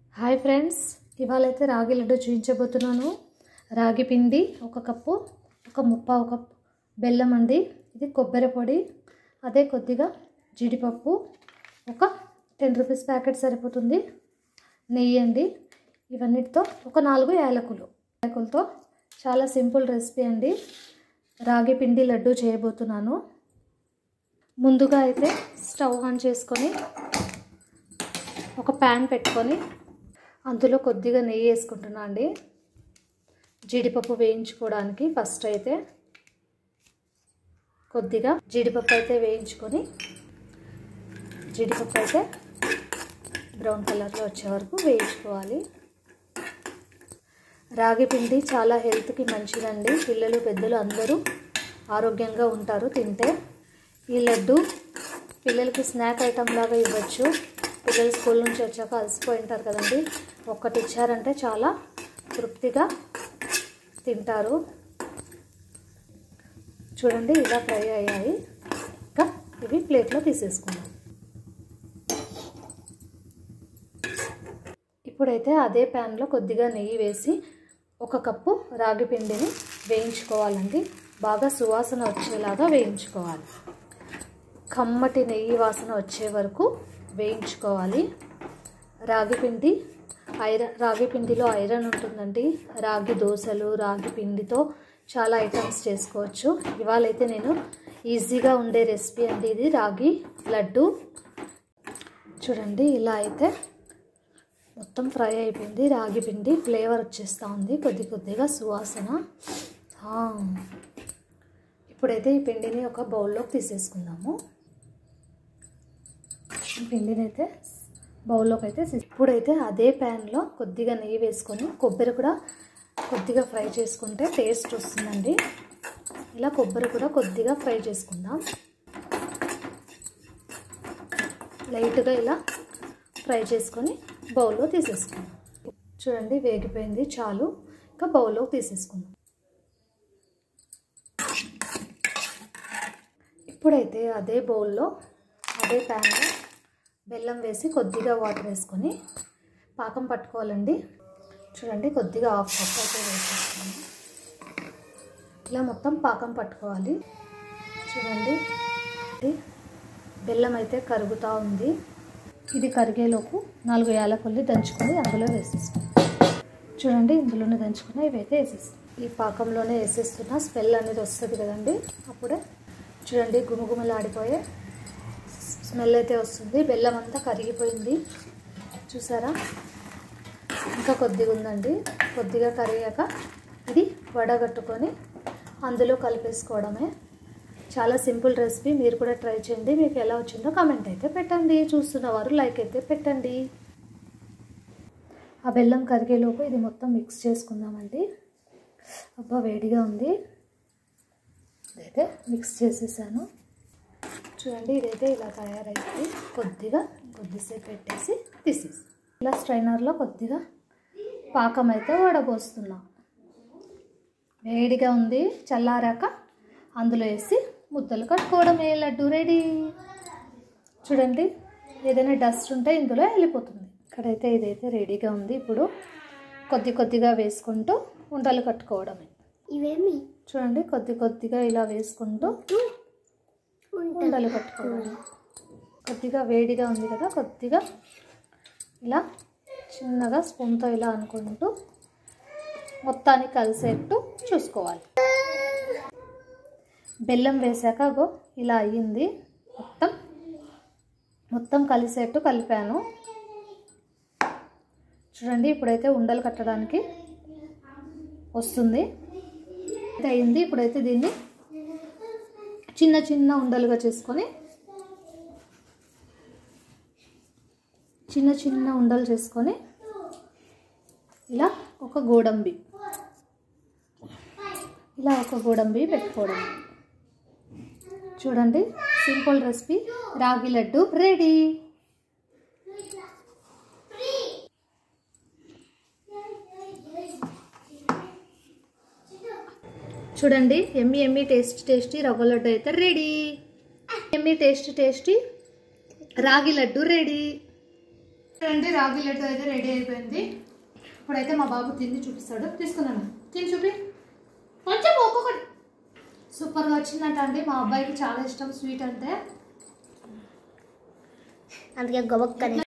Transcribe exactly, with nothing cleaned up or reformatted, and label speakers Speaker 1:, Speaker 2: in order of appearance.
Speaker 1: Hi friends, ఇవాళైతే రాగి లడ్డు చూపించబోతున్నాను. రాగి పిండి ఒక కప్పు, ఒక ముప్పావు కప్పు బెల్లం అండి. ఇది కొబ్బరి పొడి, అదే కొద్దిగా జీడిపప్పు, ఒక టెన్ రూపీస్ ప్యాకెట్ సరిపోతుంది. నెయ్యి అండి. ఇవన్నిటితో ఒక నాలుగు యాలకులు యాలకులతో చాలా సింపుల్ రెసిపీ అండి. రాగి పిండి లడ్డు చేయబోతున్నాను. ముందుగా అయితే స్టవ్ ఆన్ చేసుకొని ఒక ప్యాన్ పెట్టుకొని అందులో కొద్దిగా నెయ్యి వేసుకుంటున్నా అండి. జీడిపప్పు వేయించుకోవడానికి ఫస్ట్ అయితే కొద్దిగా జీడిపప్పు అయితే వేయించుకొని జీడిపప్పు అయితే బ్రౌన్ కలర్లో వచ్చే వరకు వేయించుకోవాలి. రాగి పిండి చాలా హెల్త్కి మంచిదండి. పిల్లలు పెద్దలు అందరూ ఆరోగ్యంగా ఉంటారు తింటే. ఈ లడ్డు పిల్లలకి స్నాక్ ఐటమ్ లాగా ఇవ్వచ్చు. పిల్లలు స్కూల్ నుంచి వచ్చాక అలసిపోయి ఉంటారు కదండి, ఒక్కటి ఇచ్చారంటే చాలా తృప్తిగా తింటారు. చూడండి, ఇలా ఫ్రై అయ్యాయి. ఇంకా ఇవి ప్లేట్లో తీసేసుకుందాం. ఇప్పుడైతే అదే ప్యాన్లో కొద్దిగా నెయ్యి వేసి ఒక కప్పు రాగి పిండిని వేయించుకోవాలండి. బాగా సువాసన వచ్చేలాగా వేయించుకోవాలి. కమ్మటి నెయ్యి వాసన వచ్చే వరకు వేయించుకోవాలి. రాగి పిండి ఐరన్ రాగి పిండిలో ఐరన్ ఉంటుందండి. రాగి దోశలు, రాగి పిండితో చాలా ఐటమ్స్ చేసుకోవచ్చు. ఇవాళైతే నేను ఈజీగా ఉండే రెసిపీ అండి ఇది, రాగి లడ్డు. చూడండి, ఇలా అయితే మొత్తం ఫ్రై అయిపోయింది. రాగి పిండి ఫ్లేవర్ వచ్చేస్తూ ఉంది, కొద్ది కొద్దిగా సువాసన. ఇప్పుడైతే ఈ పిండిని ఒక బౌల్లోకి తీసేసుకుందాము. ఈ పిండిని అయితే బౌల్లోకి అయితే ఇప్పుడైతే అదే ప్యాన్లో కొద్దిగా నెయ్యి వేసుకొని కొబ్బరి కూడా కొద్దిగా ఫ్రై చేసుకుంటే టేస్ట్ వస్తుందండి. ఇలా కొబ్బరి కూడా కొద్దిగా ఫ్రై చేసుకుందాం. లైట్గా ఇలా ఫ్రై చేసుకొని బౌల్లో తీసేసుకుందాం. చూడండి, వేగిపోయింది, చాలు. ఇంకా బౌల్లో తీసేసుకుందాం. ఇప్పుడైతే అదే బౌల్లో అదే ప్యాన్లో బెల్లం వేసి కొద్దిగా వాటర్ వేసుకొని పాకం పట్టుకోవాలండి. చూడండి, కొద్దిగా హాఫ్ కప్ అయితే వేసేసుకున్నాం. ఇలా మొత్తం పాకం పట్టుకోవాలి. చూడండి, బెల్లం అయితే కరుగుతూ ఉంది. ఇది కరిగేలోపు నాలుగు యాలకుల్ని దంచుకొని అందులో వేసేసుకుంటాం. చూడండి, ఇందులోనే దంచుకుని ఇవైతే వేసేస్తాం. ఈ పాకంలోనే వేసేస్తున్నా, స్మెల్ అనేది వస్తుంది కదండి అప్పుడే. చూడండి, గుమగుమలాడిపోయే స్మెల్ అయితే వస్తుంది. బెల్లం అంతా కరిగిపోయింది, చూసారా? ఇంకా కొద్దిగా ఉందండి. కొద్దిగా కరిగాక ఇది వడగట్టుకొని అందులో కలిపేసుకోవడమే. చాలా సింపుల్ రెసిపీ. మీరు కూడా ట్రై చేయండి. మీకు ఎలా వచ్చిందో కామెంట్ అయితే పెట్టండి. చూస్తున్నవారు లైక్ అయితే పెట్టండి. ఆ బెల్లం కరిగేలోపు ఇది మొత్తం మిక్స్ చేసుకుందామండి. అబ్బా, వేడిగా ఉంది. ఇదైతే మిక్స్ చేసేసాను. చూడండి, ఇదైతే ఇలా తయారైంది. కొద్దిగా కొద్దిసేపు పెట్టేసి తీసేసి ఇలా స్ట్రైనర్లో కొద్దిగా పాకం అయితే వడబోస్తున్నాం. వేడిగా ఉంది. చల్లారాక అందులో వేసి ముద్దలు కట్టుకోవడమే. లడ్డు రెడీ. చూడండి, ఏదైనా డస్ట్ ఉంటే ఇందులో వెళ్ళిపోతుంది. ఇక్కడైతే ఇదైతే రెడీగా ఉంది. ఇప్పుడు కొద్ది కొద్దిగా వేసుకుంటూ ఉండలు కట్టుకోవడమే.
Speaker 2: ఇవేమి
Speaker 1: చూడండి, కొద్ది కొద్దిగా ఇలా వేసుకుంటూ ఉండలు కట్టుకోవడం. కొద్దిగా వేడిగా ఉంది కదా, కొద్దిగా ఇలా చిన్నగా స్పూన్తో ఇలా అనుకుంటూ మొత్తానికి కలిసేట్టు చూసుకోవాలి. బెల్లం వేసాక గో ఇలా అయ్యింది. మొత్తం మొత్తం కలిసేట్టు కలిపాను. చూడండి, ఇప్పుడైతే ఉండలు కట్టడానికి వస్తుంది. అయింది. ఇప్పుడైతే దీన్ని చిన్న చిన్న ఉండలుగా చేసుకొని చిన్న చిన్న ఉండలు చేసుకొని ఇలా ఒక గోడంబి ఇలా ఒక గోడంబి పెట్టుకోవడం. చూడండి, సింపుల్ రెసిపీ రాగి లడ్డు రెడీ. చూడండి, ఎమ్మి ఎమ్మి టేస్ట్ టేస్టీ రవ్వ లడ్డు అయితే రెడీ. ఎమ్మి టేస్ట్ టేస్టీ రాగి లడ్డు రెడీ. చూడండి రాగి లడ్డు అయితే రెడీ అయిపోయింది. ఇప్పుడైతే మా బాబు తిని చూపిస్తాడు. తీసుకున్నాను, తిని చూపి కొంచెం ఒక్కొక్కటి. సూపర్గా వచ్చిందంట అండి. మా అబ్బాయికి చాలా ఇష్టం స్వీట్ అంటే, అందుకే గొప్ప